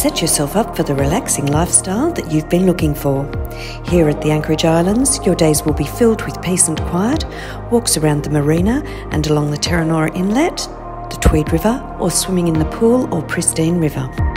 Set yourself up for the relaxing lifestyle that you've been looking for. Here at the Anchorage Islands, your days will be filled with peace and quiet, walks around the marina and along the Terranora Inlet, the Tweed River, or swimming in the pool or pristine river.